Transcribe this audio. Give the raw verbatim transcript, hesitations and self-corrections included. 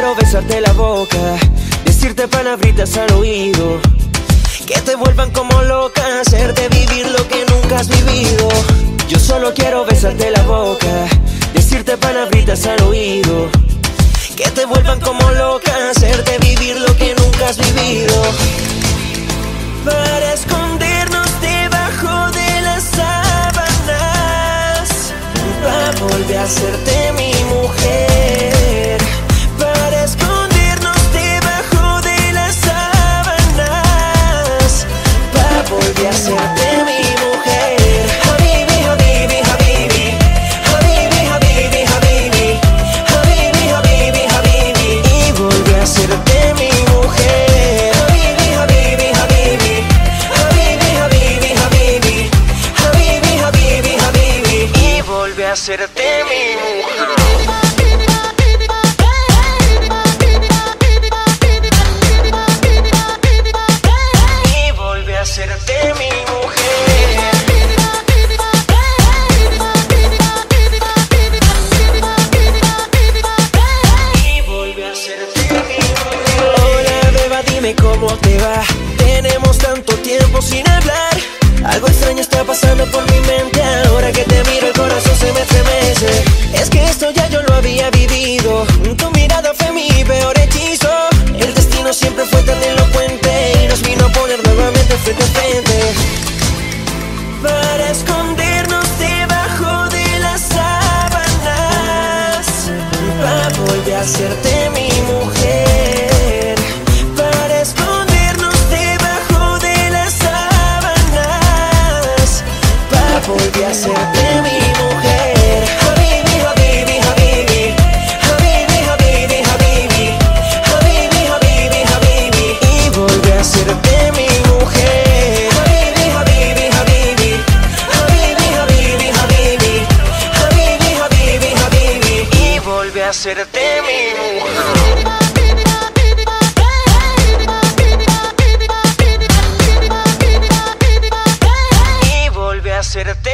quiero besarte la boca, decirte palabritas al oído, que te vuelvan como loca, hacerte vivir lo que nunca has vivido. Yo solo quiero besarte la boca, decirte palabritas al oído, que te vuelvan como loca, hacerte vivir lo que nunca has vivido. Para escondernos debajo de las sábanas, para volver a hacerte mi mujer. Para escondernos debajo de las sábanas, para volver a hacerte mi mujer. Habibi, habibi, habibi, habibi, habibi, habibi, habibi, habibi, habibi, y volver a hacerte mi mujer. Habibi, habibi, habibi, habibi, habibi, habibi, habibi, habibi, habibi, y volver a hacerte mi mujer. Hacerte mi mujer. Y vuelve a hacerte mi mujer. Hola beba, dime cómo te va. Tenemos tanto tiempo sin hablar. Algo extraño está pasando por mi mente. Ahora que te miro el corazón se me estremece. Es que esto ya yo lo había vivido. Tu mirada fue mi peor hechizo. El destino siempre fue tan elocuente y nos vino a poner nuevamente frente a frente. Para escondernos debajo de las sábanas, para volver a hacerte mi mujer. Para escondernos debajo de las sábanas, para volver a hacerte mi mujer. Habibi, habibi, habibi, habibi, habibi, habibi, habibi, habibi, habibi, y volver a hacerte mi mujer. Habibi, habibi, habibi, habibi, habibi, habibi, habibi, habibi, habibi, y volver a hacerte mi mujer. Y volver a hacerte